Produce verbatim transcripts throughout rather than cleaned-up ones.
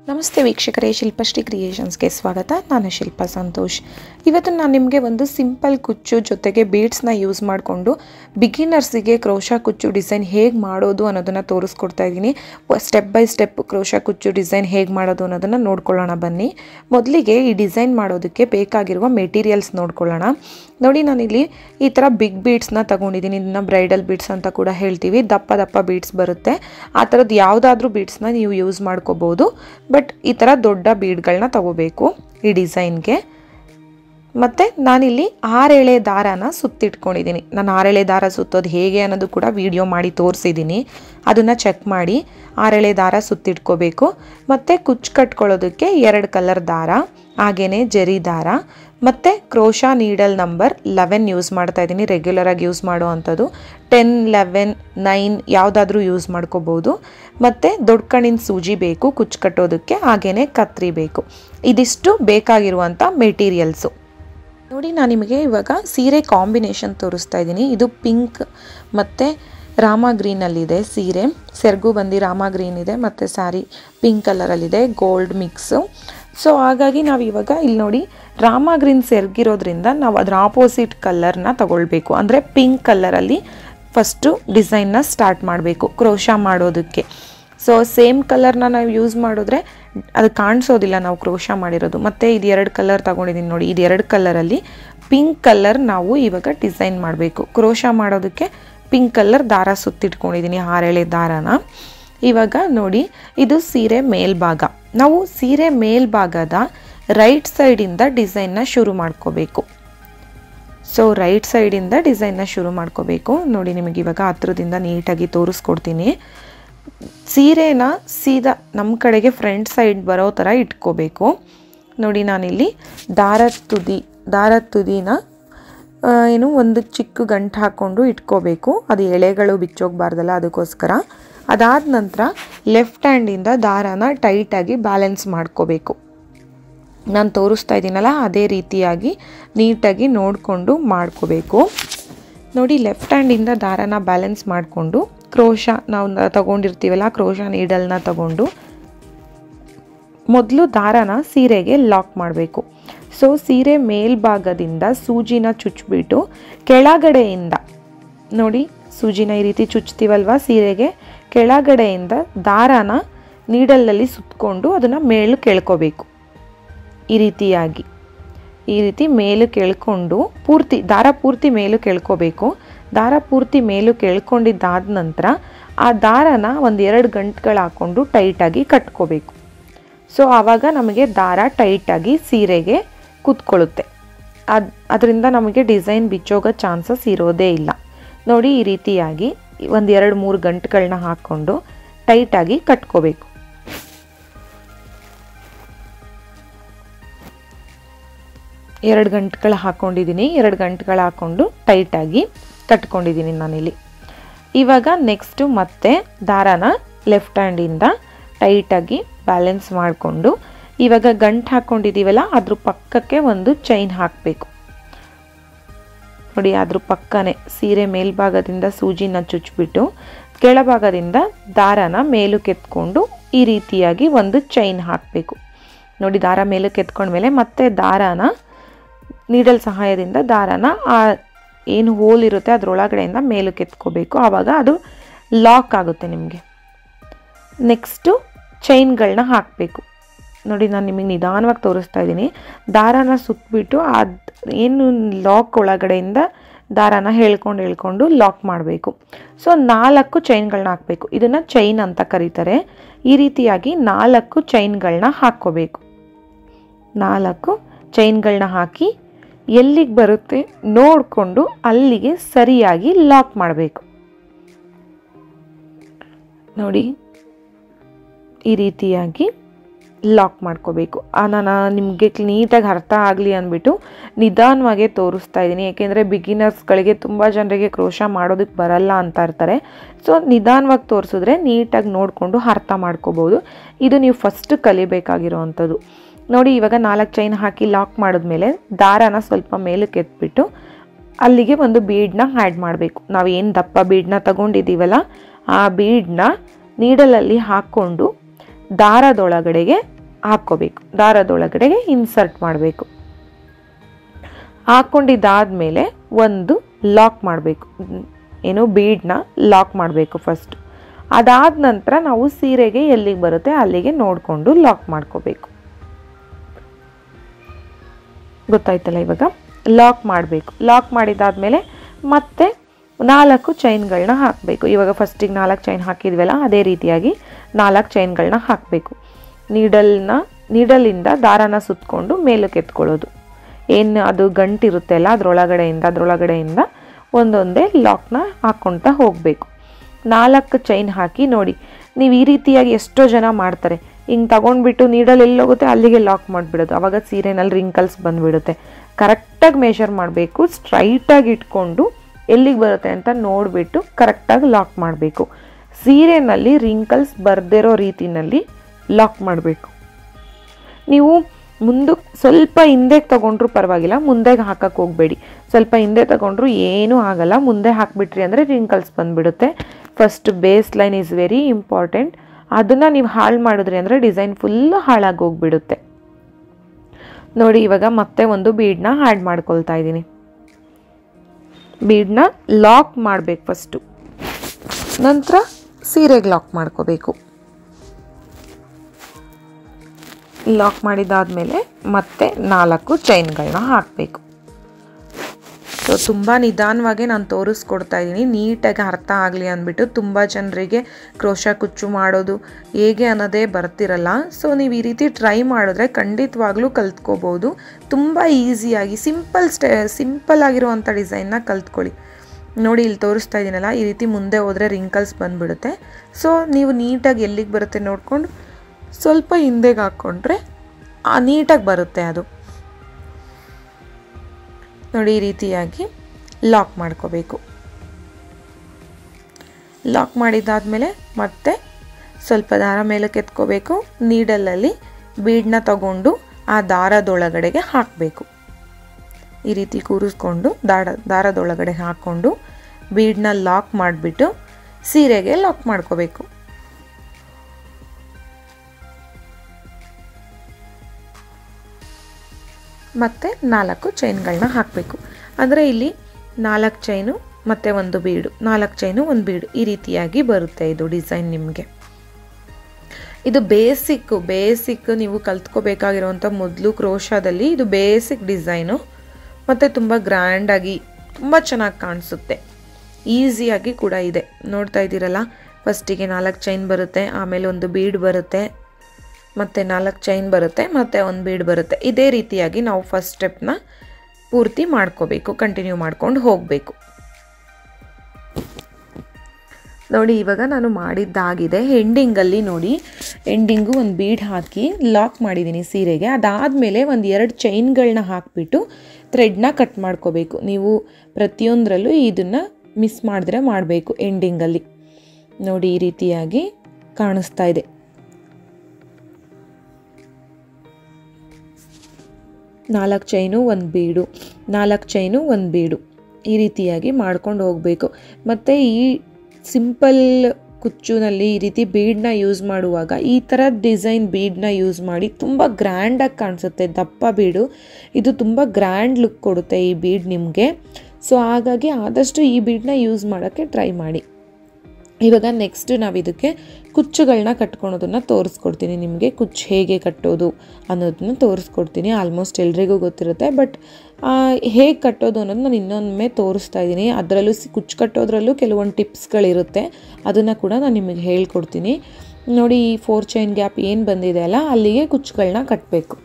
ನಮಸ್ತೆ ವೀಕ್ಷಕರೇ, ಶಿಲ್ಪಶ್ರೀ ಕ್ರಿಯೇಷನ್ಸ್ಗೆ ಸ್ವಾಗತ. ನಾನು ಶಿಲ್ಪಾ ಸಂತೋಷ್. ಇವತ್ತು ನಾನು ನಿಮಗೆ ಒಂದು ಸಿಂಪಲ್ ಕುಚ್ಚು ಜೊತೆಗೆ ಬೀಡ್ಸ್ನ ಯೂಸ್ ಮಾಡಿಕೊಂಡು ಬಿಗಿನರ್ಸಿಗೆ ಕ್ರೋಶಾ ಕುಚ್ಚು ಡಿಸೈನ್ ಹೇಗೆ ಮಾಡೋದು ಅನ್ನೋದನ್ನು ತೋರಿಸ್ಕೊಡ್ತಾ ಇದ್ದೀನಿ. ಸ್ಟೆಪ್ ಬೈ ಸ್ಟೆಪ್ ಕ್ರೋಶಾ ಕುಚ್ಚು ಡಿಸೈನ್ ಹೇಗೆ ಮಾಡೋದು ಅನ್ನೋದನ್ನು ನೋಡ್ಕೊಳ್ಳೋಣ ಬನ್ನಿ. ಮೊದಲಿಗೆ ಈ ಡಿಸೈನ್ ಮಾಡೋದಕ್ಕೆ ಬೇಕಾಗಿರುವ ಮೆಟೀರಿಯಲ್ಸ್ ನೋಡ್ಕೊಳ್ಳೋಣ. ನೋಡಿ, ನಾನಿಲ್ಲಿ ಈ ಥರ ಬಿಗ್ ಬೀಡ್ಸ್ನ ತಗೊಂಡಿದ್ದೀನಿ. ಇದನ್ನು ಬ್ರೈಡಲ್ ಬೀಡ್ಸ್ ಅಂತ ಕೂಡ ಹೇಳ್ತೀವಿ. ದಪ್ಪ ದಪ್ಪ ಬೀಡ್ಸ್ ಬರುತ್ತೆ. ಆ ಥರದ್ದು ಯಾವುದಾದ್ರೂ ಬೀಡ್ಸ್ನ ನೀವು ಯೂಸ್ ಮಾಡ್ಕೋಬೋದು. ಬಟ್ ಈ ಥರ ದೊಡ್ಡ ಬೀಡ್ಗಳನ್ನ ತಗೋಬೇಕು ಈ ಡಿಸೈನ್ಗೆ. ಮತ್ತು ನಾನಿಲ್ಲಿ ಆರೆಳೆ ದಾರಾನ ಸುತ್ತಿಟ್ಕೊಂಡಿದ್ದೀನಿ. ನಾನು ಆರೆಳೆ ದಾರ ಸುತ್ತೋದು ಹೇಗೆ ಅನ್ನೋದು ಕೂಡ ವಿಡಿಯೋ ಮಾಡಿ ತೋರಿಸಿದ್ದೀನಿ. ಅದನ್ನು ಚೆಕ್ ಮಾಡಿ ಆರೆಳೆ ದಾರ ಸುತ್ತಿಟ್ಕೋಬೇಕು. ಮತ್ತು ಕುಚ್ಚು ಕಟ್ಕೊಳ್ಳೋದಕ್ಕೆ ಎರಡು ಕಲರ್ ದಾರ, ಹಾಗೆಯೇ ಜರಿ ದಾರ ಮತ್ತು crochet needle number eleven use ಮಾಡ್ತಾ ಇದ್ದೀನಿ. ರೆಗ್ಯುಲರಾಗಿ ಯೂಸ್ ಮಾಡೋ ಅಂಥದ್ದು ಟೆನ್ ಲೆವೆನ್ ನೈನ್ ಯಾವುದಾದ್ರೂ ಯೂಸ್ ಮಾಡ್ಕೋಬೋದು. ಮತ್ತು ದೊಡ್ಡ ಕಣ್ಣಿನ ಸೂಜಿ ಬೇಕು ಕುಚ್ಚು ಕಟ್ಟೋದಕ್ಕೆ, ಹಾಗೆಯೇ ಕತ್ರಿ ಬೇಕು. ಇದಿಷ್ಟು ಬೇಕಾಗಿರುವಂಥ ಮೆಟೀರಿಯಲ್ಸು. ನೋಡಿ, ನಾನು ನಿಮಗೆ ಇವಾಗ ಸೀರೆ ಕಾಂಬಿನೇಷನ್ ತೋರಿಸ್ತಾ ಇದ್ದೀನಿ. ಇದು ಪಿಂಕ್ ಮತ್ತು ರಾಮ ಗ್ರೀನಲ್ಲಿದೆ ಸೀರೆ. ಸೆರಗು ಬಂದು ರಾಮ ಗ್ರೀನ್ ಇದೆ ಮತ್ತು ಸ್ಯಾರಿ ಪಿಂಕ್ ಕಲರಲ್ಲಿದೆ, ಗೋಲ್ಡ್ ಮಿಕ್ಸು. ಸೊ ಹಾಗಾಗಿ ನಾವು ಇವಾಗ ಇಲ್ಲಿ ನೋಡಿ, ರಾಮ ಗ್ರೀನ್ ಸೆರಗಿರೋದ್ರಿಂದ ನಾವು ಅದರ ಆಪೋಸಿಟ್ ಕಲರ್ನ ತಗೊಳ್ಬೇಕು. ಅಂದರೆ ಪಿಂಕ್ ಕಲರಲ್ಲಿ ಫಸ್ಟು ಡಿಸೈನ್ನ ಸ್ಟಾರ್ಟ್ ಮಾಡಬೇಕು ಕ್ರೋಶಾ ಮಾಡೋದಕ್ಕೆ. ಸೊ ಸೇಮ್ ಕಲರ್ನ ನಾವು ಯೂಸ್ ಮಾಡಿದ್ರೆ ಅದು ಕಾಣಿಸೋದಿಲ್ಲ ನಾವು ಕ್ರೋಶಾ ಮಾಡಿರೋದು. ಮತ್ತು ಇದು ಎರಡು ಕಲರ್ ತಗೊಂಡಿದ್ದೀನಿ ನೋಡಿ. ಇದು ಎರಡು ಕಲರಲ್ಲಿ ಪಿಂಕ್ ಕಲರ್ ನಾವು ಇವಾಗ ಡಿಸೈನ್ ಮಾಡಬೇಕು. ಕ್ರೋಶಾ ಮಾಡೋದಕ್ಕೆ ಪಿಂಕ್ ಕಲರ್ ದಾರ ಸುತ್ತಿಟ್ಕೊಂಡಿದ್ದೀನಿ, ಆರೆಳೆ ದಾರಾನ. ಇವಾಗ ನೋಡಿ, ಇದು ಸೀರೆ ಮೇಲ್ಭಾಗ. ನಾವು ಸೀರೆ ಮೇಲ್ಭಾಗದ ರೈಟ್ ಸೈಡಿಂದ ಡಿಸೈನ್ನ ಶುರು ಮಾಡ್ಕೋಬೇಕು. ಸೊ ರೈಟ್ ಸೈಡಿಂದ ಡಿಸೈನ್ನ ಶುರು ಮಾಡ್ಕೋಬೇಕು. ನೋಡಿ, ನಿಮಗೆ ಇವಾಗ ಹತ್ರದಿಂದ ನೀಟಾಗಿ ತೋರಿಸ್ಕೊಡ್ತೀನಿ. ಸೀರೆನ ಸೀದಾ ನಮ್ಮ ಕಡೆಗೆ ಫ್ರಂಟ್ ಸೈಡ್ ಬರೋ ಥರ ಇಟ್ಕೋಬೇಕು. ನೋಡಿ, ನಾನಿಲ್ಲಿ ದಾರದ ತುದಿ ದಾರದ ತುದಿನ ಏನು ಒಂದು ಚಿಕ್ಕ ಗಂಟು ಹಾಕ್ಕೊಂಡು ಇಟ್ಕೋಬೇಕು. ಅದು ಎಳೆಗಳು ಬಿಚ್ಚೋಗ್ಬಾರ್ದಲ್ಲ, ಅದಕ್ಕೋಸ್ಕರ. ಅದಾದ ನಂತರ ಲೆಫ್ಟ್ ಹ್ಯಾಂಡಿಂದ ದಾರಾನ ಟೈಟಾಗಿ ಬ್ಯಾಲೆನ್ಸ್ ಮಾಡ್ಕೋಬೇಕು. ನಾನು ತೋರಿಸ್ತಾ ಇದ್ದೀನಲ್ಲ, ಅದೇ ರೀತಿಯಾಗಿ ನೀಟಾಗಿ ನೋಡಿಕೊಂಡು ಮಾಡ್ಕೋಬೇಕು. ನೋಡಿ, ಲೆಫ್ಟ್ ಹ್ಯಾಂಡಿಂದ ದಾರಾನ ಬ್ಯಾಲೆನ್ಸ್ ಮಾಡಿಕೊಂಡು ಕ್ರೋಶಾ ನಾವು ತಗೊಂಡಿರ್ತೀವಲ್ಲ, ಕ್ರೋಶಾ ನೀಡಲ್ನ ತಗೊಂಡು ಮೊದಲು ದಾರಾನ ಸೀರೆಗೆ ಲಾಕ್ ಮಾಡಬೇಕು. ಸೊ ಸೀರೆ ಮೇಲ್ಭಾಗದಿಂದ ಸೂಜಿನ ಚುಚ್ಚಿಬಿಟ್ಟು ಕೆಳಗಡೆಯಿಂದ ನೋಡಿ, ಸೂಜಿನ ಈ ರೀತಿ ಚುಚ್ತೀವಲ್ವ ಸೀರೆಗೆ, ಕೆಳಗಡೆಯಿಂದ ದಾರಾನ ನೀಡಲಲ್ಲಿ ಸುತ್ತಕೊಂಡು ಅದನ್ನು ಮೇಲು ಕೆಳ್ಕೋಬೇಕು. ಈ ರೀತಿಯಾಗಿ ಈ ರೀತಿ ಮೇಲು ಕೆಳ್ಕೊಂಡು ಪೂರ್ತಿ ದಾರ ಪೂರ್ತಿ ಮೇಲು ಕೆಳ್ಕೋಬೇಕು. ದಾರ ಪೂರ್ತಿ ಮೇಲು ಕೆಳ್ಕೊಂಡಿದ್ದಾದ ನಂತರ ಆ ದಾರನ ಒಂದು ಎರಡು ಗಂಟೆಗಳು ಹಾಕ್ಕೊಂಡು ಟೈಟಾಗಿ ಕಟ್ಕೋಬೇಕು. ಸೊ ಆವಾಗ ನಮಗೆ ದಾರ ಟೈಟಾಗಿ ಸೀರೆಗೆ ಕೂತ್ಕೊಳ್ಳುತ್ತೆ. ಅದು ಅದರಿಂದ ನಮಗೆ ಡಿಸೈನ್ ಬಿಚ್ಚೋಗೋ ಚಾನ್ಸಸ್ ಇರೋದೇ ಇಲ್ಲ. ನೋಡಿ, ಈ ರೀತಿಯಾಗಿ ಒಂದು ಎರಡು ಮೂರು ಗಂಟೆಗಳನ್ನ ಹಾಕ್ಕೊಂಡು ಟೈಟಾಗಿ ಕಟ್ಕೋಬೇಕು. ಎರಡು ಗಂಟೆಗಳು ಹಾಕ್ಕೊಂಡಿದ್ದೀನಿ. ಎರಡು ಗಂಟೆಗಳು ಹಾಕ್ಕೊಂಡು ಟೈಟಾಗಿ ಕಟ್ಕೊಂಡಿದ್ದೀನಿ ನಾನಿಲ್ಲಿ. ಇವಾಗ ನೆಕ್ಸ್ಟು ಮತ್ತೆ ದಾರಾನ ಲೆಫ್ಟ್ ಹ್ಯಾಂಡಿಂದ ಟೈಟಾಗಿ ಬ್ಯಾಲೆನ್ಸ್ ಮಾಡಿಕೊಂಡು ಇವಾಗ ಗಂಟು ಹಾಕ್ಕೊಂಡಿದ್ದೀವಲ್ಲ, ಅದ್ರ ಪಕ್ಕಕ್ಕೆ ಒಂದು ಚೈನ್ ಹಾಕಬೇಕು. ನೋಡಿ, ಅದ್ರ ಪಕ್ಕನೇ ಸೀರೆ ಮೇಲ್ಭಾಗದಿಂದ ಸೂಜಿನ ಚುಚ್ಚಿಬಿಟ್ಟು ಕೆಳಭಾಗದಿಂದ ದಾರಾನ ಮೇಲಕ್ಕೆ ಎತ್ಕೊಂಡು ಈ ರೀತಿಯಾಗಿ ಒಂದು ಚೈನ್ ಹಾಕಬೇಕು. ನೋಡಿ, ದಾರ ಮೇಲಕ್ಕೆ ಎತ್ಕೊಂಡ್ಮೇಲೆ ಮತ್ತೆ ದಾರಾನ ನೀಡಲ್ ಸಹಾಯದಿಂದ ದಾರಾನ ಆ ಏನು ಹೋಲ್ ಇರುತ್ತೆ ಅದರೊಳಗಡೆಯಿಂದ ಮೇಲಕ್ಕೆ ಎತ್ಕೋಬೇಕು. ಆವಾಗ ಅದು ಲಾಕ್ ಆಗುತ್ತೆ ನಿಮಗೆ. ನೆಕ್ಸ್ಟು ಚೈನ್ಗಳನ್ನ ಹಾಕಬೇಕು. ನೋಡಿ, ನಾನು ನಿಮಗೆ ನಿಧಾನವಾಗಿ ತೋರಿಸ್ತಾ ಇದ್ದೀನಿ. ದಾರಾನ ಸುತ್ತಬಿಟ್ಟು ಅದು ಏನು ಲಾಕ್ ಒಳಗಡೆಯಿಂದ ದಾರಾನ ಹೇಳ್ಕೊಂಡು ಹೇಳ್ಕೊಂಡು ಲಾಕ್ ಮಾಡಬೇಕು. ಸೊ ನಾಲ್ಕು ಚೈನ್ಗಳನ್ನ ಹಾಕಬೇಕು. ಇದನ್ನು ಚೈನ್ ಅಂತ ಕರೀತಾರೆ. ಈ ರೀತಿಯಾಗಿ ನಾಲ್ಕು ಚೈನ್ಗಳನ್ನ ಹಾಕ್ಕೋಬೇಕು. ನಾಲ್ಕು ಚೈನ್ಗಳನ್ನ ಹಾಕಿ ಎಲ್ಲಿಗೆ ಬರುತ್ತೆ ನೋಡಿಕೊಂಡು ಅಲ್ಲಿಗೆ ಸರಿಯಾಗಿ ಲಾಕ್ ಮಾಡಬೇಕು. ನೋಡಿ, ಈ ರೀತಿಯಾಗಿ ಲಾಕ್ ಮಾಡ್ಕೋಬೇಕು. ನಾನು ನಿಮಗೆ ನೀಟಾಗಿ ಅರ್ಥ ಆಗಲಿ ಅಂದ್ಬಿಟ್ಟು ನಿಧಾನವಾಗೇ ತೋರಿಸ್ತಾ ಇದ್ದೀನಿ. ಏಕೆಂದರೆ ಬಿಗಿನರ್ಸ್ಗಳಿಗೆ ತುಂಬ ಜನರಿಗೆ ಕ್ರೋಶಾ ಮಾಡೋದಕ್ಕೆ ಬರಲ್ಲ ಅಂತ ಇರ್ತಾರೆ. ಸೊ ನಿಧಾನವಾಗಿ ತೋರಿಸಿದ್ರೆ ನೀಟಾಗಿ ನೋಡಿಕೊಂಡು ಅರ್ಥ ಮಾಡ್ಕೋಬೋದು. ಇದು ನೀವು ಫಸ್ಟ್ ಕಲಿಬೇಕಾಗಿರೋ ಅಂಥದ್ದು. ನೋಡಿ, ಇವಾಗ ನಾಲ್ಕು ಚೈನ್ ಹಾಕಿ ಲಾಕ್ ಮಾಡಿದ್ಮೇಲೆ ದಾರಾನ ಸ್ವಲ್ಪ ಮೇಲಕ್ಕೆ ಎತ್ಬಿಟ್ಟು ಅಲ್ಲಿಗೆ ಒಂದು ಬೀಡನ್ನ ಆ್ಯಡ್ ಮಾಡಬೇಕು. ನಾವು ಏನು ದಪ್ಪ ಬೀಡನ್ನ ತಗೊಂಡಿದ್ದೀವಲ್ಲ, ಆ ಬೀಡನ್ನ ನೀಡಲಲ್ಲಿ ಹಾಕ್ಕೊಂಡು ದಾರದೊಳಗಡೆಗೆ ಹಾಕ್ಕೋಬೇಕು, ದಾರದೊಳಗಡೆಗೆ ಇನ್ಸರ್ಟ್ ಮಾಡಬೇಕು. ಹಾಕ್ಕೊಂಡಿದ್ದಾದಮೇಲೆ ಒಂದು ಲಾಕ್ ಮಾಡಬೇಕು, ಏನು ಬೀಡನ್ನ ಲಾಕ್ ಮಾಡಬೇಕು ಫಸ್ಟ್. ಅದಾದ ನಂತರ ನಾವು ಸೀರೆಗೆ ಎಲ್ಲಿಗೆ ಬರುತ್ತೆ ಅಲ್ಲಿಗೆ ನೋಡಿಕೊಂಡು ಲಾಕ್ ಮಾಡ್ಕೋಬೇಕು. ಗೊತ್ತಾಯ್ತಲ್ಲ? ಇವಾಗ ಲಾಕ್ ಮಾಡಬೇಕು. ಲಾಕ್ ಮಾಡಿದಾದ್ಮೇಲೆ ಮತ್ತೆ ನಾಲ್ಕು ಚೈನ್ಗಳನ್ನ ಹಾಕಬೇಕು. ಇವಾಗ ಫಸ್ಟಿಗೆ ನಾಲ್ಕು ಚೈನ್ ಹಾಕಿದ್ವಲ್ಲ, ಅದೇ ರೀತಿಯಾಗಿ ನಾಲ್ಕು ಚೈನ್ಗಳನ್ನ ಹಾಕಬೇಕು. ನೀಡಲ್ನ ನೀಡಲಿಂದ ದಾರನ ಸುತ್ತಕೊಂಡು ಮೇಲಕ್ಕೆ ಎತ್ಕೊಳ್ಳೋದು. ಏನು ಅದು ಗಂಟಿರುತ್ತೆ ಅಲ್ಲ, ಅದರೊಳಗಡೆಯಿಂದ ಅದರೊಳಗಡೆಯಿಂದ ಒಂದೊಂದೇ ಲಾಕ್ನ ಹಾಕ್ಕೊಳ್ತಾ ಹೋಗಬೇಕು. ನಾಲ್ಕು ಚೈನ್ ಹಾಕಿ ನೋಡಿ, ನೀವು ಈ ರೀತಿಯಾಗಿ ಎಷ್ಟೋ ಜನ ಮಾಡ್ತಾರೆ. ಹಿಂಗೆ ತಗೊಂಡ್ಬಿಟ್ಟು ನೀಡಲ್ ಎಲ್ಲೋಗುತ್ತೆ ಅಲ್ಲಿಗೆ ಲಾಕ್ ಮಾಡಿಬಿಡೋದು, ಆವಾಗ ಸೀರೆನಲ್ಲಿ ರಿಂಕಲ್ಸ್ ಬಂದುಬಿಡುತ್ತೆ. ಕರೆಕ್ಟಾಗಿ ಮೆಷರ್ ಮಾಡಬೇಕು, ಸ್ಟ್ರೈಟಾಗಿ ಇಟ್ಕೊಂಡು ಎಲ್ಲಿಗೆ ಬರುತ್ತೆ ಅಂತ ನೋಡಿಬಿಟ್ಟು ಕರೆಕ್ಟಾಗಿ ಲಾಕ್ ಮಾಡಬೇಕು. ಸೀರೆನಲ್ಲಿ ರಿಂಕಲ್ಸ್ ಬರ್ದಿರೋ ರೀತಿಯಲ್ಲಿ ಲಾಕ್ ಮಾಡಬೇಕು. ನೀವು ಮುಂದಕ್ಕೆ ಸ್ವಲ್ಪ ಹಿಂದೆಗೆ ತೊಗೊಂಡ್ರು ಪರವಾಗಿಲ್ಲ, ಮುಂದೆಗೆ ಹಾಕಕ್ಕೆ ಹೋಗಬೇಡಿ. ಸ್ವಲ್ಪ ಹಿಂದೆ ತೊಗೊಂಡ್ರು ಏನೂ ಆಗಲ್ಲ, ಮುಂದೆ ಹಾಕಿಬಿಟ್ರಿ ಅಂದರೆ ರಿಂಕಲ್ಸ್ ಬಂದುಬಿಡುತ್ತೆ. First base line is very important. ಅದನ್ನು ನೀವು ಹಾಳು ಮಾಡಿದ್ರಿ ಅಂದರೆ ಡಿಸೈನ್ ಫುಲ್ಲು ಹಾಳಾಗಿ ಹೋಗ್ಬಿಡುತ್ತೆ. ನೋಡಿ, ಇವಾಗ ಮತ್ತೆ ಒಂದು ಬೀಡನ್ನ ಆ್ಯಡ್ ಮಾಡ್ಕೊಳ್ತಾ ಇದ್ದೀನಿ. ಬೀಡನ್ನ ಲಾಕ್ ಮಾಡಬೇಕು ಫಸ್ಟು, ನಂತರ ಸೀರೆಗೆ ಲಾಕ್ ಮಾಡ್ಕೋಬೇಕು. ಲಾಕ್ ಮಾಡಿದಾದ್ಮೇಲೆ ಮತ್ತೆ ನಾಲ್ಕು ಚೈನ್ಗಳನ್ನ ಹಾಕಬೇಕು. ಸೊ ತುಂಬ ನಿಧಾನವಾಗಿ ನಾನು ತೋರಿಸ್ಕೊಡ್ತಾ ಇದ್ದೀನಿ, ನೀಟಾಗಿ ಅರ್ಥ ಆಗಲಿ ಅಂದ್ಬಿಟ್ಟು. ತುಂಬ ಜನರಿಗೆ ಕ್ರೋಶಾ ಕುಚ್ಚು ಮಾಡೋದು ಹೇಗೆ ಅನ್ನೋದೇ ಬರ್ತಿರಲ್ಲ. ಸೊ ನೀವು ಈ ರೀತಿ ಟ್ರೈ ಮಾಡಿದ್ರೆ ಖಂಡಿತವಾಗ್ಲೂ ಕಲ್ತ್ಕೋಬೋದು. ತುಂಬ ಈಸಿಯಾಗಿ ಸಿಂಪಲ್ ಸ್ಟೆ ಸಿಂಪಲ್ ಆಗಿರುವಂಥ ಡಿಸೈನ್ನ ಕಲ್ತ್ಕೊಳ್ಳಿ. ನೋಡಿ, ಇಲ್ಲಿ ತೋರಿಸ್ತಾ ಇದ್ದೀನಲ್ಲ, ಈ ರೀತಿ ಮುಂದೆ ಹೋದರೆ ರಿಂಕಲ್ಸ್ ಬಂದುಬಿಡುತ್ತೆ. ಸೊ ನೀವು ನೀಟಾಗಿ ಎಲ್ಲಿಗೆ ಬರುತ್ತೆ ನೋಡಿಕೊಂಡು ಸ್ವಲ್ಪ ಹಿಂದೆಗೆ ಹಾಕ್ಕೊಂಡ್ರೆ ನೀಟಾಗಿ ಬರುತ್ತೆ ಅದು. ನೋಡಿ, ಈ ರೀತಿಯಾಗಿ ಲಾಕ್ ಮಾಡ್ಕೋಬೇಕು. ಲಾಕ್ ಮಾಡಿದ್ದಾದಮೇಲೆ ಮತ್ತೆ ಸ್ವಲ್ಪ ದಾರ ಮೇಲಕ್ಕೆ ಎತ್ಕೋಬೇಕು. ನೀಡಲಲ್ಲಿ ಬೀಡನ್ನ ತಗೊಂಡು ಆ ದಾರದೊಳಗಡೆಗೆ ಹಾಕಬೇಕು. ಈ ರೀತಿ ಕೂರಿಸ್ಕೊಂಡು ದಾರ ದಾರದೊಳಗಡೆ ಹಾಕ್ಕೊಂಡು ಬೀಡನ್ನ ಲಾಕ್ ಮಾಡಿಬಿಟ್ಟು ಸೀರೆಗೆ ಲಾಕ್ ಮಾಡ್ಕೋಬೇಕು. ಮತ್ತು ನಾಲ್ಕು ಚೈನ್ಗಳನ್ನ ಹಾಕಬೇಕು. ಅಂದರೆ ಇಲ್ಲಿ ನಾಲ್ಕು ಚೈನು ಮತ್ತು ಒಂದು ಬೀಡು, ನಾಲ್ಕು ಚೈನು ಒಂದು ಬೀಡು, ಈ ರೀತಿಯಾಗಿ ಬರುತ್ತೆ ಇದು ಡಿಸೈನ್ ನಿಮಗೆ. ಇದು ಬೇಸಿಕ್ಕು ಬೇಸಿಕ್ ನೀವು ಕಲ್ತ್ಕೋಬೇಕಾಗಿರುವಂಥ ಮೊದಲು ಕ್ರೋಶಾದಲ್ಲಿ ಇದು ಬೇಸಿಕ್ ಡಿಸೈನು. ಮತ್ತು ತುಂಬ ಗ್ರ್ಯಾಂಡಾಗಿ ತುಂಬ ಚೆನ್ನಾಗಿ ಕಾಣಿಸುತ್ತೆ, ಈಸಿಯಾಗಿ ಕೂಡ ಇದೆ. ನೋಡ್ತಾ ಇದ್ದೀರಲ್ಲ, ಫಸ್ಟಿಗೆ ನಾಲ್ಕು ಚೈನ್ ಬರುತ್ತೆ, ಆಮೇಲೆ ಒಂದು ಬೀಡ್ ಬರುತ್ತೆ, ಮತ್ತು ನಾಲ್ಕು ಚೈನ್ ಬರುತ್ತೆ, ಮತ್ತು ಒಂದು ಬೀಡ್ ಬರುತ್ತೆ. ಇದೇ ರೀತಿಯಾಗಿ ನಾವು ಫಸ್ಟ್ ಸ್ಟೆಪ್ನ ಪೂರ್ತಿ ಮಾಡ್ಕೋಬೇಕು, ಕಂಟಿನ್ಯೂ ಮಾಡ್ಕೊಂಡು ಹೋಗಬೇಕು. ನೋಡಿ, ಇವಾಗ ನಾನು ಮಾಡಿದ್ದಾಗಿದೆ. ಎಂಡಿಂಗಲ್ಲಿ ನೋಡಿ, ಎಂಡಿಂಗು ಒಂದು ಬೀಡ್ ಹಾಕಿ ಲಾಕ್ ಮಾಡಿದ್ದೀನಿ ಸೀರೆಗೆ. ಅದಾದಮೇಲೆ ಒಂದು ಎರಡು ಚೈನ್ಗಳನ್ನ ಹಾಕಿಬಿಟ್ಟು ಥ್ರೆಡ್ನ ಕಟ್ ಮಾಡ್ಕೋಬೇಕು. ನೀವು ಪ್ರತಿಯೊಂದರಲ್ಲೂ ಇದನ್ನು ಮಿಸ್ ಮಾಡಿದ್ರೆ ಮಾಡಬೇಕು. ಎಂಡಿಂಗಲ್ಲಿ ನೋಡಿ, ಈ ರೀತಿಯಾಗಿ ಕಾಣಿಸ್ತಾ ಇದೆ. ನಾಲ್ಕು ಚೈನು ಒಂದು ಬೀಡು, ನಾಲ್ಕು ಚೈನು ಒಂದು ಬೀಡು, ಈ ರೀತಿಯಾಗಿ ಮಾಡ್ಕೊಂಡು ಹೋಗಬೇಕು. ಮತ್ತು ಈ ಸಿಂಪಲ್ ಕುಚ್ಚುನಲ್ಲಿ ಈ ರೀತಿ ಬೀಡನ್ನ ಯೂಸ್ ಮಾಡುವಾಗ ಈ ಥರ ಡಿಸೈನ್ ಬೀಡನ್ನ ಯೂಸ್ ಮಾಡಿ ತುಂಬ ಗ್ರ್ಯಾಂಡಾಗಿ ಕಾಣಿಸುತ್ತೆ. ದಪ್ಪ ಬೀಡು, ಇದು ತುಂಬ ಗ್ರ್ಯಾಂಡ್ ಲುಕ್ ಕೊಡುತ್ತೆ ಈ ಬೀಡ್ ನಿಮಗೆ. ಸೊ ಹಾಗಾಗಿ ಆದಷ್ಟು ಈ ಬೀಡನ್ನ ಯೂಸ್ ಮಾಡೋಕ್ಕೆ ಟ್ರೈ ಮಾಡಿ. ಇವಾಗ ನೆಕ್ಸ್ಟ್ ನಾವು ಇದಕ್ಕೆ ಕುಚ್ಚುಗಳನ್ನ ಕಟ್ಕೊಳೋದನ್ನು ತೋರಿಸ್ಕೊಡ್ತೀನಿ ನಿಮಗೆ. ಕುಚ್ಚು ಹೇಗೆ ಕಟ್ಟೋದು ಅನ್ನೋದನ್ನ ತೋರಿಸ್ಕೊಡ್ತೀನಿ. ಆಲ್ಮೋಸ್ಟ್ ಎಲ್ರಿಗೂ ಗೊತ್ತಿರುತ್ತೆ, ಬಟ್ ಹೇಗೆ ಕಟ್ಟೋದು ಅನ್ನೋದು ನಾನು ಇನ್ನೊಮ್ಮೆ ತೋರಿಸ್ತಾ ಇದ್ದೀನಿ. ಅದರಲ್ಲೂ ಕುಚ್ಚು ಕಟ್ಟೋದ್ರಲ್ಲೂ ಕೆಲವೊಂದು ಟಿಪ್ಸ್ಗಳಿರುತ್ತೆ, ಅದನ್ನು ಕೂಡ ನಾನು ನಿಮಗೆ ಹೇಳ್ಕೊಡ್ತೀನಿ. ನೋಡಿ, ಈ ಫೋರ್ ಚೈನ್ ಗ್ಯಾಪ್ ಏನು ಬಂದಿದೆ ಅಲ್ಲ, ಅಲ್ಲಿಗೆ ಕುಚ್ಚುಗಳನ್ನ ಕಟ್ಟಬೇಕು.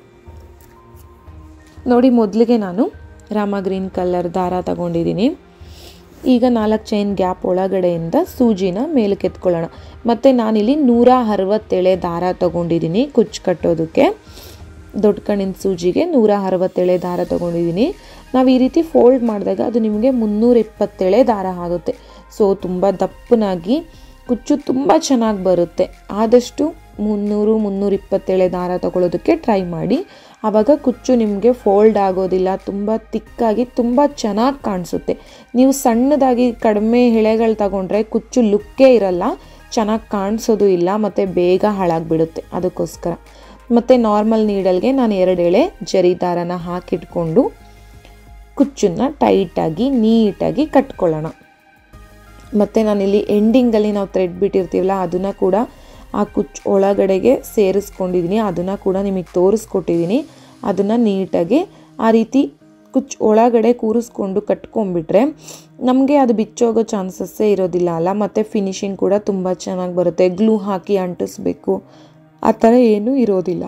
ನೋಡಿ, ಮೊದಲಿಗೆ ನಾನು ರಾಮ ಗ್ರೀನ್ ಕಲರ್ ದಾರ ತಗೊಂಡಿದ್ದೀನಿ. ಈಗ ನಾಲ್ಕು ಚೈನ್ ಗ್ಯಾಪ್ ಒಳಗಡೆಯಿಂದ ಸೂಜಿನ ಮೇಲಕ್ಕೆ ಎತ್ಕೊಳ್ಳೋಣ. ಮತ್ತು ನಾನಿಲ್ಲಿ ನೂರ ಅರವತ್ತೇಳೆ ದಾರ ತೊಗೊಂಡಿದ್ದೀನಿ ಕುಚ್ಚು ಕಟ್ಟೋದಕ್ಕೆ. ದೊಡ್ಡ ಕಣ್ಣಿನ ಸೂಜಿಗೆ ನೂರ ಅರವತ್ತೇಳೆ ದಾರ ತೊಗೊಂಡಿದ್ದೀನಿ. ನಾವು ಈ ರೀತಿ ಫೋಲ್ಡ್ ಮಾಡಿದಾಗ ಅದು ನಿಮಗೆ ಮುನ್ನೂರ ಇಪ್ಪತ್ತೇಳೆ ದಾರ ಆಗುತ್ತೆ. ಸೊ ತುಂಬ ದಪ್ಪನಾಗಿ ಕುಚ್ಚು ತುಂಬ ಚೆನ್ನಾಗಿ ಬರುತ್ತೆ. ಆದಷ್ಟು ಮುನ್ನೂರು ಮುನ್ನೂರ ಇಪ್ಪತ್ತೇಳೆ ದಾರ ತೊಗೊಳೋದಕ್ಕೆ ಟ್ರೈ ಮಾಡಿ. ಆವಾಗ ಕುಚ್ಚು ನಿಮಗೆ ಫೋಲ್ಡ್ ಆಗೋದಿಲ್ಲ, ತುಂಬ ತಿಕ್ಕಾಗಿ ತುಂಬ ಚೆನ್ನಾಗಿ ಕಾಣಿಸುತ್ತೆ. ನೀವು ಸಣ್ಣದಾಗಿ ಕಡಿಮೆ ಎಳೆಗಳು ತಗೊಂಡ್ರೆ ಕುಚ್ಚು ಲುಕ್ಕೇ ಇರಲ್ಲ. ಚೆನ್ನಾಗಿ ಕಾಣಿಸೋದು ಇಲ್ಲ ಮತ್ತು ಬೇಗ ಹಾಳಾಗಿಬಿಡುತ್ತೆ. ಅದಕ್ಕೋಸ್ಕರ ಮತ್ತು ನಾರ್ಮಲ್ ನೀಡಲ್ಗೆ ನಾನು ಎರಡು ಎಳೆ ಜರಿ ದಾರನ ಹಾಕಿಟ್ಕೊಂಡು ಕುಚ್ಚನ್ನು ಟೈಟಾಗಿ ನೀಟಾಗಿ ಕಟ್ಕೊಳ್ಳೋಣ. ಮತ್ತು ನಾನಿಲ್ಲಿ ಎಂಡಿಂಗಲ್ಲಿ ನಾವು ಥ್ರೆಡ್ ಬಿಟ್ಟಿರ್ತೀವಲ್ಲ ಅದನ್ನು ಕೂಡ ಆ ಕುಚ್ಚು ಒಳಗಡೆಗೆ ಸೇರಿಸ್ಕೊಂಡಿದ್ದೀನಿ. ಅದನ್ನು ಕೂಡ ನಿಮಗೆ ತೋರಿಸ್ಕೊಟ್ಟಿದ್ದೀನಿ. ಅದನ್ನು ನೀಟಾಗಿ ಆ ರೀತಿ ಕುಚ್ಚು ಒಳಗಡೆ ಕೂರಿಸ್ಕೊಂಡು ಕಟ್ಕೊಂಡ್ಬಿಟ್ರೆ ನಮಗೆ ಅದು ಬಿಚ್ಚೋಗೋ ಚಾನ್ಸಸ್ಸೇ ಇರೋದಿಲ್ಲ ಅಲ್ಲ. ಮತ್ತು ಫಿನಿಶಿಂಗ್ ಕೂಡ ತುಂಬ ಚೆನ್ನಾಗಿ ಬರುತ್ತೆ. ಗ್ಲೂ ಹಾಕಿ ಅಂಟಿಸ್ಬೇಕು ಆ ಥರ ಏನೂ ಇರೋದಿಲ್ಲ.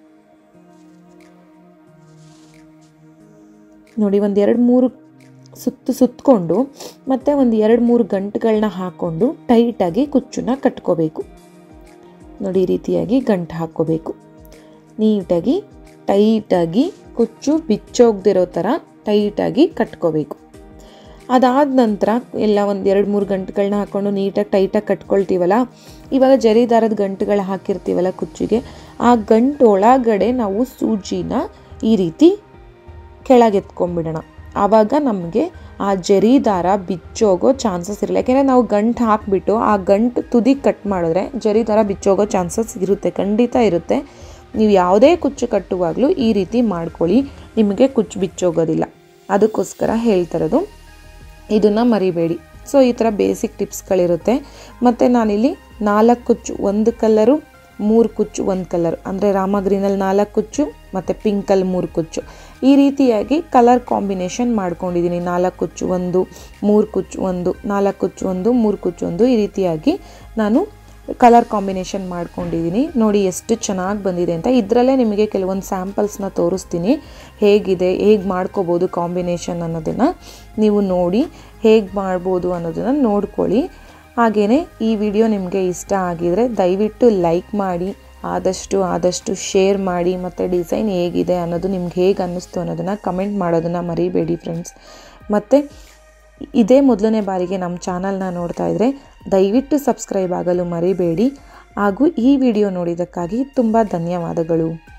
ನೋಡಿ, ಒಂದು ಎರಡು ಮೂರು ಸುತ್ತು ಸುತ್ತಕೊಂಡು ಮತ್ತು ಒಂದು ಎರಡು ಮೂರು ಗಂಟುಗಳನ್ನ ಹಾಕ್ಕೊಂಡು ಟೈಟಾಗಿ ಕುಚ್ಚನ್ನ ಕಟ್ಕೋಬೇಕು. ನೋಡಿ, ಈ ರೀತಿಯಾಗಿ ಗಂಟು ಹಾಕ್ಕೋಬೇಕು. ನೀಟಾಗಿ ಟೈಟಾಗಿ ಕುಚ್ಚು ಬಿಚ್ಚೋಗ್ದಿರೋ ಥರ ಟೈಟಾಗಿ ಕಟ್ಕೋಬೇಕು. ಅದಾದ ನಂತರ ಎಲ್ಲ ಒಂದು ಎರಡು ಮೂರು ಗಂಟುಗಳನ್ನ ಹಾಕ್ಕೊಂಡು ನೀಟಾಗಿ ಟೈಟಾಗಿ ಕಟ್ಕೊಳ್ತೀವಲ್ಲ. ಇವಾಗ ಜರಿ ದಾರದ ಗಂಟುಗಳು ಹಾಕಿರ್ತೀವಲ್ಲ ಕುಚ್ಚಿಗೆ, ಆ ಗಂಟು ಒಳಗಡೆ ನಾವು ಸೂಜಿನ ಈ ರೀತಿ ಕೆಳಗೆತ್ಕೊಂಡ್ಬಿಡೋಣ. ಆವಾಗ ನಮಗೆ ಆ ಜರಿ ದಾರ ಬಿಚ್ಚೋಗೋ ಚಾನ್ಸಸ್ ಇರಲ್ಲ. ಯಾಕೆಂದರೆ ನಾವು ಗಂಟು ಹಾಕಿಬಿಟ್ಟು ಆ ಗಂಟು ತುದಿ ಕಟ್ ಮಾಡಿದ್ರೆ ಜರಿ ದಾರ ಬಿಚ್ಚೋಗೋ ಚಾನ್ಸಸ್ ಇರುತ್ತೆ, ಖಂಡಿತ ಇರುತ್ತೆ. ನೀವು ಯಾವುದೇ ಕುಚ್ಚು ಕಟ್ಟುವಾಗಲೂ ಈ ರೀತಿ ಮಾಡ್ಕೊಳ್ಳಿ, ನಿಮಗೆ ಕುಚ್ಚು ಬಿಚ್ಚೋಗೋದಿಲ್ಲ. ಅದಕ್ಕೋಸ್ಕರ ಹೇಳ್ತಿರೋದು, ಇದನ್ನು ಮರಿಬೇಡಿ. ಸೊ ಈ ಥರ ಬೇಸಿಕ್ ಟಿಪ್ಸ್ಗಳಿರುತ್ತೆ. ಮತ್ತು ನಾನಿಲ್ಲಿ ನಾಲ್ಕು ಕುಚ್ಚು ಒಂದು ಕಲರು, ಮೂರು ಕುಚ್ಚು ಒಂದು ಕಲರ್, ಅಂದರೆ ರಾಮ ಗ್ರೀನಲ್ಲಿ ನಾಲ್ಕು ಕುಚ್ಚು ಮತ್ತು ಪಿಂಕಲ್ಲಿ ಮೂರು ಕುಚ್ಚು, ಈ ರೀತಿಯಾಗಿ ಕಲರ್ ಕಾಂಬಿನೇಷನ್ ಮಾಡ್ಕೊಂಡಿದ್ದೀನಿ. ನಾಲ್ಕು ಕುಚ್ಚು ಒಂದು, ಮೂರು ಕುಚ್ಚು ಒಂದು, ನಾಲ್ಕು ಕುಚ್ಚು ಒಂದು, ಮೂರು ಕುಚ್ಚು ಒಂದು, ಈ ರೀತಿಯಾಗಿ ನಾನು ಕಲರ್ ಕಾಂಬಿನೇಷನ್ ಮಾಡ್ಕೊಂಡಿದ್ದೀನಿ. ನೋಡಿ ಎಷ್ಟು ಚೆನ್ನಾಗಿ ಬಂದಿದೆ ಅಂತ. ಇದರಲ್ಲೇ ನಿಮಗೆ ಕೆಲವೊಂದು ಸ್ಯಾಂಪಲ್ಸ್ನ ತೋರಿಸ್ತೀನಿ, ಹೇಗಿದೆ, ಹೇಗೆ ಮಾಡ್ಕೋಬೋದು ಕಾಂಬಿನೇಷನ್ ಅನ್ನೋದನ್ನು ನೀವು ನೋಡಿ ಹೇಗೆ ಮಾಡ್ಬೋದು ಅನ್ನೋದನ್ನು ನೋಡ್ಕೊಳ್ಳಿ. ಹಾಗೆಯೇ ಈ ವಿಡಿಯೋ ನಿಮಗೆ ಇಷ್ಟ ಆಗಿದರೆ ದಯವಿಟ್ಟು ಲೈಕ್ ಮಾಡಿ, ಆದಷ್ಟು ಆದಷ್ಟು ಶೇರ್ ಮಾಡಿ, ಮತ್ತು ಡಿಸೈನ್ ಹೇಗಿದೆ ಅನ್ನೋದು ನಿಮ್ಗೆ ಹೇಗೆ ಅನ್ನಿಸ್ತು ಅನ್ನೋದನ್ನು ಕಮೆಂಟ್ ಮಾಡೋದನ್ನು ಮರಿಬೇಡಿ ಫ್ರೆಂಡ್ಸ್. ಮತ್ತು ಇದೇ ಮೊದಲನೇ ಬಾರಿಗೆ ನಮ್ಮ ಚಾನಲ್ನ ನೋಡ್ತಾ ಇದ್ದರೆ ದಯವಿಟ್ಟು ಸಬ್ಸ್ಕ್ರೈಬ್ ಆಗಲು ಮರಿಬೇಡಿ. ಹಾಗೂ ಈ ವಿಡಿಯೋ ನೋಡಿದ್ದಕ್ಕಾಗಿ ತುಂಬ ಧನ್ಯವಾದಗಳು.